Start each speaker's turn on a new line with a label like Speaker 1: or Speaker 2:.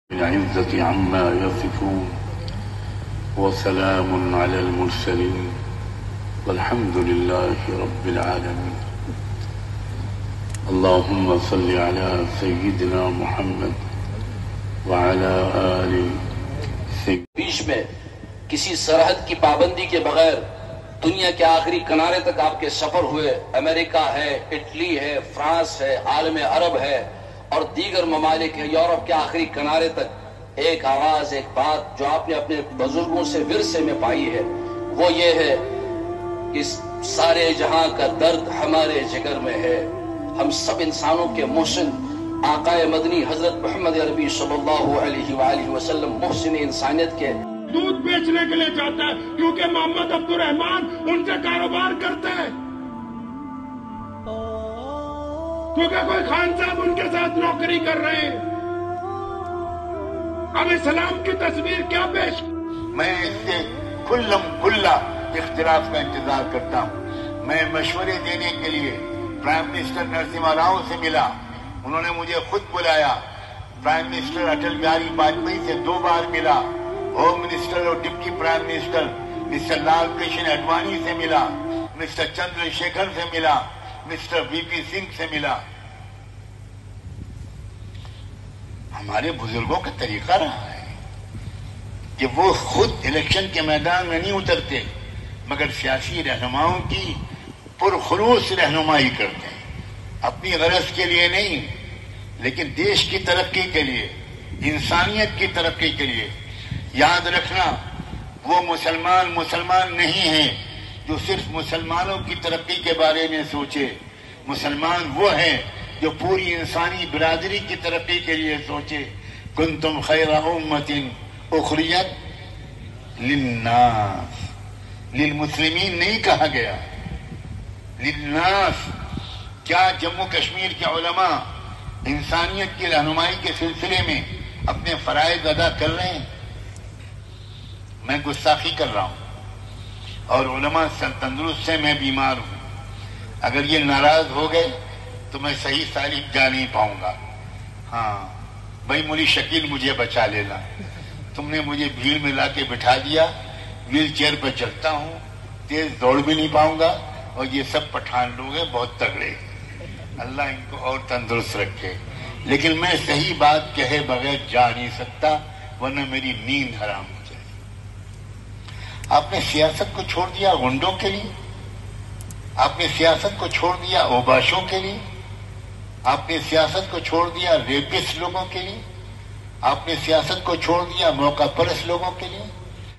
Speaker 1: العزة عما يصفون وسلام على المرسلين والحمد لله رب العالمين. اللهم صل على سيدنا محمد وعلى آل سيدنا.
Speaker 2: بیچ میں کسی سرحد کی پابندی کے بغیر دنیا کے آخری کنارے تک آپ کے سفر ہوئے. امریکہ ہے، اٹلی ہے، فرانس ہے، عالم عرب ہے اور دیگر ممالک ہیں، یورپ کے آخری کنارے تک. ایک آواز، ایک بات جو آپ نے اپنے بزرگوں سے ورثے میں پائی ہے وہ یہ ہے کہ سارے جہاں کا درد ہمارے جگر میں ہے. ہم سب انسانوں کے محسن آقا مدنی حضرت محمد عربی صلی اللہ علیہ وآلہ وسلم محسن انسانیت کے.
Speaker 3: دودھ بیچنے کے لیے جاتا ہے کیونکہ محمد عبد الرحمان ان سے کاروبار کرتے ہیں، کیونکہ کوئی خان صاحب ان کے ساتھ نوکری کر رہے ہیں. اب اسلام کی تصویر کیا پیش؟
Speaker 4: میں اس سے کھلا اختلاف کا انتظار کرتا ہوں. میں مشورے دینے کے لیے پرائم منسٹر نرسمہا راؤ سے ملا، انہوں نے مجھے خود بلایا. پرائم منسٹر اٹل بہاری واجپئی سے 2 بار ملا. ہوم منسٹر اور deputy prime minister mister Lal Krishna Advani سے ملا، مسٹر چندر شیکھر سے ملا، مسٹر وی پی سنگھ سے ملا. ہمارے بزرگوں کا طریقہ رہا ہے کہ وہ خود الیکشن کے میدان میں نہیں اترتے مگر سیاسی رہنماؤں کی پرخلوص رہنمائی کرتے ہیں، اپنی غرض کے لیے نہیں لیکن دیش کی ترقی کے لیے، انسانیت کی ترقی کے لیے. یاد رکھنا، وہ مسلمان نہیں ہیں جو صرف مسلمانوں کی ترقی کے بارے میں سوچے. مسلمان وہ ہیں جو پوری انسانی برادری کی ترقی کے لیے سوچے. کنتم خیر امت اخرجت للناس، للمسلمین نہیں کہا گیا، للناس. کیا جموں کشمیر کے علماء انسانیت کی رہنمائی کے سلسلے میں اپنے فرائض ادا کر رہے ہیں؟ میں گستاخی کر رہا ہوں اور علماء تندرست سے میں بیمار ہوں. اگر یہ ناراض ہو گئے تو میں صحیح تعلیم جا نہیں پاؤں گا. ہاں بھائی، مولی شکیل مجھے بچا لینا. تم نے مجھے بھیڑ میں لا کے بٹھا دیا، ویل چیئر پہ چلتا ہوں، تیز دوڑ بھی نہیں پاؤں گا. اور یہ سب پٹھان لوگ ہیں بہت تگڑے، اللہ ان کو اور تندرست رکھے. لیکن میں صحیح بات کہے بغیر جا نہیں سکتا ورنہ میری نیند حرام ہو جائے. آپ نے سیاست کو چھوڑ دیا غنڈوں کے لیے، آپ نے سیاست کو چھوڑ دیا اوباشوں کے لیے، آپ نے سیاست کو چھوڑ دیا ریپسٹ لوگوں کے لیے، آپ نے سیاست کو چھوڑ دیا موقع پرست لوگوں کے لیے.